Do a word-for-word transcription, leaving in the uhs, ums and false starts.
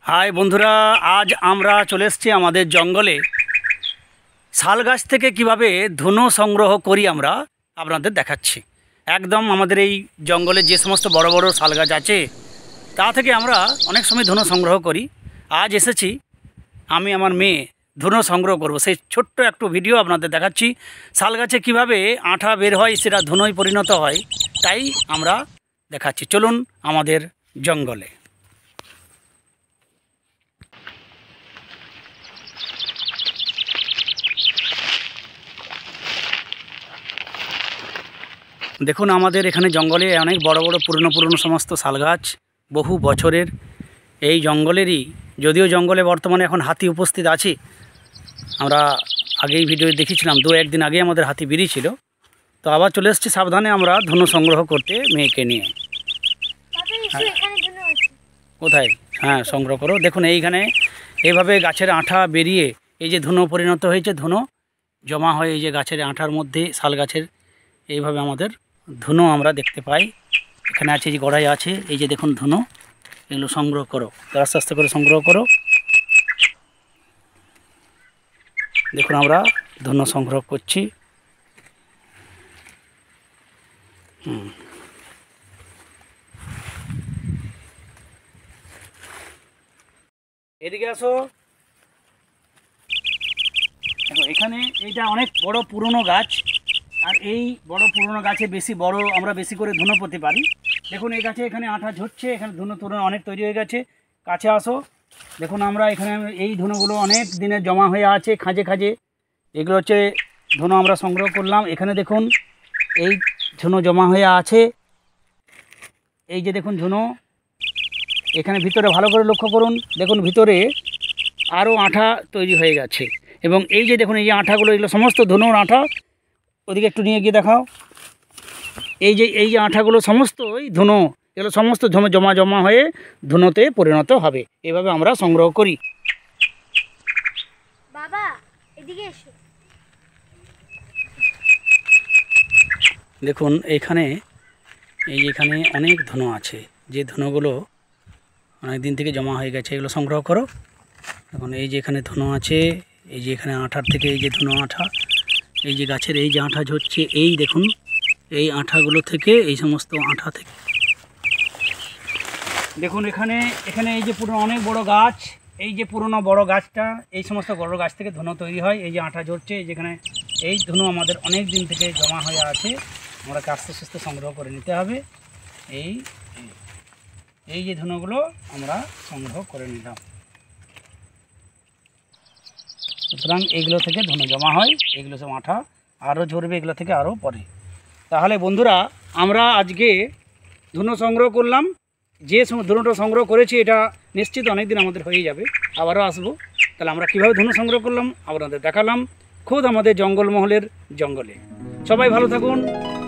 हाय बंधुरा आज आमरा चले एसेछि आमादेर जंगले शाल गाछ थेके किभाबे धुनो संग्रह करी आमरा आपनादेर देखाচ্ছি। एकदम आमादेर এই जंगले जे समस्त बड़ बड़ शाल गाछ आछे ता थेके आमरा अनेक समय धुनो संग्रह करी। आज एसेछि आमी आमार मेये धुनो संग्रह करब, सेई छोट्ट एकटु भिडियो आपनादेर देखाচ্ছি। शाल गाছে किभाबे आठा बेर हय सेटा धुनोय परिणत हय ताई आमरा देखाচ্ছি। चलुन आमादेर जंगले। देखुन आमादेर एखाने जंगले अनेक बड़ बड़ पुरानो पुरानो समस्त शाल गाछ बहु बछरेर এই जंगलेरই যদিও जंगले बर्तमाने এখন हाथी उपस्थित আছে। আমরা আগেই ভিডিও দেখেছিলাম দু একদিন আগে আমাদের হাতি বেরিয়েছিল, তো আবার চলে এসেছি সাবধানে আমরা ধুনো সংগ্রহ করতে মেয়েকে নিয়ে। কোথায়? হ্যাঁ সংগ্রহ করো। দেখুন এইখানে এইভাবে গাছের আঠা বেরিয়ে এই যে ধুনো পরিণত হয়েছে, ধুনো জমা হয়ে এই যে গাছের আঠার মধ্যে শাল গাছের এইভাবে আমাদের ধুনো আমরা দেখতে পাই। এখানে আছে যে গড়াই আছে, এই যে দেখুন ধুনো, এগুলো সংগ্রহ করো, আস্তে আস্তে করে সংগ্রহ করো। দেখুন আমরা ধুনো সংগ্রহ করছি। হুম এদিকে আসো। দেখো এখানে এইটা অনেক বড় পুরনো গাছ, আর এই বড় পুরনো গাছে বেশি বড় আমরা বেশি করে ধুনো পেতে পারি। দেখুন এই গাছে এখানে আঠা ঝরছে, এখানে ধুনো তুলো অনেক তৈরি হয়ে গেছে। কাছে আসো। দেখুন আমরা এখানে এই ধুনোগুলো অনেক দিনে জমা হয়ে আছে খাঁজে খাঁজে, এগুলো হচ্ছে ধুনো আমরা সংগ্রহ করলাম। এখানে দেখুন এই ধুনো জমা হয়ে আছে, এই যে দেখুন ধুনো। এখানে ভিতরে ভালো করে লক্ষ্য করুন, দেখুন ভিতরে আরও আঠা তৈরি হয়ে গেছে, এবং এই যে দেখুন এই যে আঠাগুলো এগুলো সমস্ত ধুনোর আঠা। ওদিকে একটু নিয়ে গিয়ে দেখাও। এই যে এই যে আঠাগুলো সমস্তই ধুনো, এগুলো সমস্ত জমা জমা হয়ে ধুনোতে পরিণত হবে। এভাবে আমরা সংগ্রহ করি। বাবা এদিকে এসো। দেখুন এখানে এই এখানে অনেক ধুনো আছে, যে ধুনোগুলো অনেক দিন থেকে জমা হয়ে গেছে, এগুলো সংগ্রহ করো। এখন এই যে এখানে ধুনো আছে, এই যে এখানে আঠার থেকে এই যে ধুনো আঠা, এই যে গাছের এই যে আঠা ঝরছে, এই দেখুন এই আঠাগুলো থেকে এই সমস্ত আঠা থেকে দেখুন এখানে এখানে এই যে পুরনো অনেক বড় গাছ, এই যে পুরনো বড় গাছটা, এই সমস্ত বড় গাছ থেকে ধুনো তৈরি হয়। এই যে আঠা ঝরছে, এই যেখানে এই ধুনো আমাদের অনেক দিন থেকে জমা হয়ে আছে, আমরা আস্তে আস্তে সংগ্রহ করে নিতে হবে। এই এই যে ধুনোগুলো আমরা সংগ্রহ করে নিলাম। সুতরাং এইগুলো থেকে ধুনো জমা হয়, এগুলো সব আঠা আরও ঝরবে এগুলো থেকে আরও পরে। তাহলে বন্ধুরা আমরা আজকে ধুনো সংগ্রহ করলাম। যে ধুনোটা সংগ্রহ করেছি এটা নিশ্চিত অনেক দিন আমাদের হয়ে যাবে, আবারও আসবো। তাহলে আমরা কীভাবে ধুনো সংগ্রহ করলাম আপনাদের দেখালাম, খুদ আমাদের জঙ্গলমহলের জঙ্গলে। সবাই ভালো থাকুন।